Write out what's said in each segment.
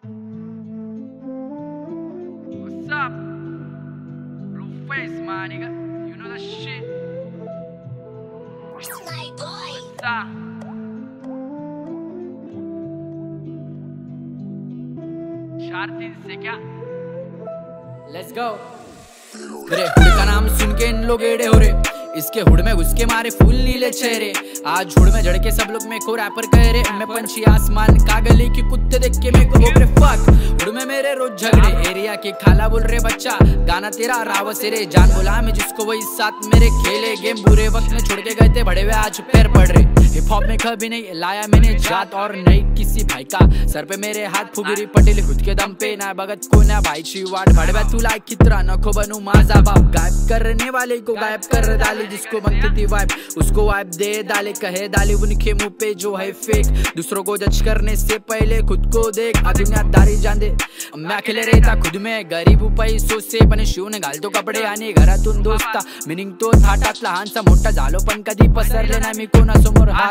What's up? Blueface, my nigga. You know the shit. My boy. What's up? चार तीन से क्या? Let's go. मेरे हुड का नाम सुन के इन लोग एड़े हो रहे, इसके हुड में घुस के मारे फूल नीले चेहरे। आज हुड में जड़ के सब लोग मेरे को रैपर कह रहे, मैं पंछी आसमान का गली की कुत्ते देख के मेरे को बोल रहे फक। हुड में मेरे रोज झगड़े, एरिया के खाला बोल रहे बच्चा गाना तेरा राव सिरे, जान बोला मैं जिसको वही साथ मेरे खेले गेम, बुरे वक्त में छोड़ के गए थे बड़े हुए आज पैर पड़ रहे। हिप हॉप में कभी नहीं लाया मैंने जात और नहीं किसी भाई का, सर पे मेरे हाथ फुगरी पटेल खुद के दम पे, ना भगत को ना भाई शिवाड़ बड़े तू लाइक कितना नको बनू माजा बाप, गायब करने वाले को गायब कर डाली, जिसको बनती थी वाइब उसको वाइब दे डाले, कहे डाली उनके मुंह पे जो है फेक, दूसरों को जज करने से पहले खुद को देख, दुनियादारी जान दे मैं अकेले रहता खुद में, गरीब पैसों से पण शिवने घालतो कपडे आणि घरातून दोस्ता, मिनिंग तो थाटात लहानसा मोठा झालो पण कधी पसरले नाही मी कोणासमोर हात।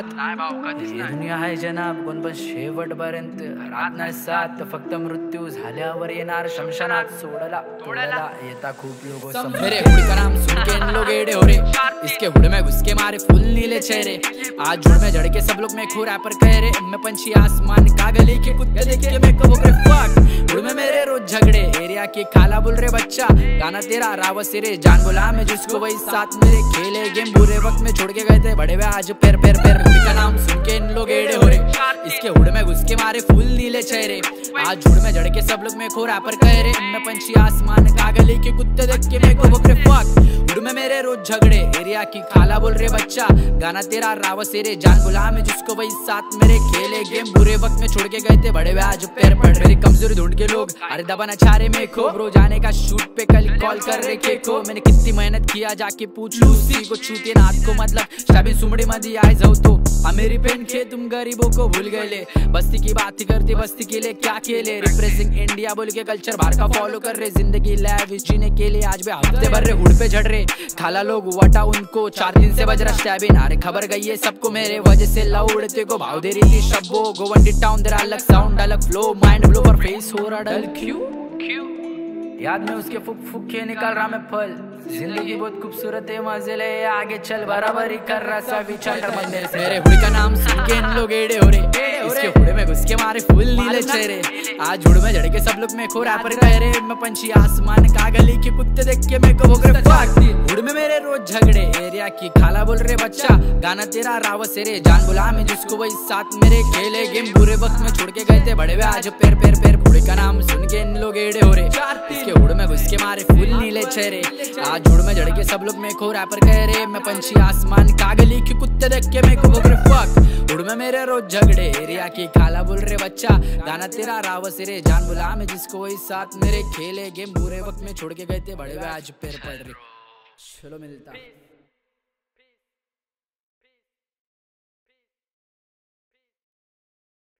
दुनिया आहे जनाब कोण पण शेवटपर्यंत राहत नाही साथ, फक्त मृत्यू झाल्यावर येणार शमशानात, सोडला येता खूप लोग। मेरे हुड का नाम सुन के इन लोग एड़े हो रहे, इसके हुड में घुस के मारे फूल नीले चेहरे। आज हुड में जड़ के सब लोग मैं खो रैपर कह रहे, मैं पंछी आसमान का गली के कुत्ते देख के मैं को बोल रहे फक। हुड में मेरे रोज झगड़े, एरिया के खाला बोल रहे बच्चा गाना तेरा राव सिरे, जान बोला मैं जिसको वही साथ मेरे खेले गेम, बुरे वक्त में छोड़ के गए थे बड़े हुए आज पैर पैर पैर। हुड का नाम सुन के इन लोग एड़े हो रहे, इसके हुड में घुस के मारे फूल नीले चेहरे। आज हुड में जड़ के सब लोग मैं खो रैपर कह रहे, मैं पंछी आसमान का गली के कुत्ते देख के मैं को बोल रहे फक। हुड में मेरे रोज झगड़े, एरिया की खाला बोल रहे बच्चा गाना तेरा राव सिरे, जान बोला मैं जिसको वही साथ मेरे खेले गेम, बुरे वक्त में छोड़ के गए थे बड़े हुए आज पैर पड़ रहे। कमजोरी ढूंढ के लोग अरे दबाना चाह रहे मेरे को, ब्रो जाने का शूट पे कल कॉल कर रहे के को, मैंने कितनी मेहनत किया जाके पूछ लू उसी को, छूते नाथ को मतलब शाबी सुमड़ी मदी आए जाओ तो मेरी पेन खे तुम गरीबों को भूल गए ले, बस्ती की बात ही करती बस्ती के लिए क्या खेले, रिप्रेजेंट इंडिया बोल के कल्चर बाहर का फॉलो कर रहे, जिंदगी लाइव जीने के लिए आज भी हफ्ते भर रहे, हुड पे झड़ रहे खाला लोग वटा उनको 4 दिन से बज रहा स्टैबिन, अरे खबर गई है सबको मेरे वजह से लौड़ते को भाव दे रही थी शब्बो, गोवंडी टाउन तेरा अलग साउंड अलग फ्लो, माइंड ब्लो पर फेस हो रहा डल क्यों याद में उसके फुक फुक के निकाल रहा मैं फल, जिंदगी बहुत खूबसूरत है मजे ले आगे चल, बराबरी कर रहा सब विचार मंदिर से। मेरे हुड का नाम सुन के इन लोग एड़े हो रहे, इसके हुड में घुस के मारे फूल नीले चेहरे। आज हुड में जड़ के सब लोग मैं खो रैपर कह रहे, मैं पंछी आसमान का गली के कुत्ते देख के मैं को बोल रहे फक। हुड में मेरे रोज झगड़े, एरिया की खाला बोल रहे बच्चा गाना तेरा राव सिरे, जान बोला मैं जिसको वही साथ मेरे खेले गेम, बुरे वक्त में छोड़ के गए थे बड़े हुए आज पैर पैर पैर। हुड का नाम सुन के इन लोग एड़े हो रहे, इसके हुड में घुस के मारे फूल नीले चेहरे। आज हुड में जड़ के सब लोग मैं खो रैपर कह रहे, मैं पंछी आसमान का गली के कुत्ते देख के मैं को बोल रहे फक। हुड में मेरे रोज झगड़े, एरिया की खाला बोल रहे बच्चा गाना तेरा राव सिरे, जान बोला मैं जिसको वही साथ मेरे खेले गेम, बुरे वक्त में छोड़ के गए थे बड़े हुए आज पैर पड़ रहे। चलो मिलता।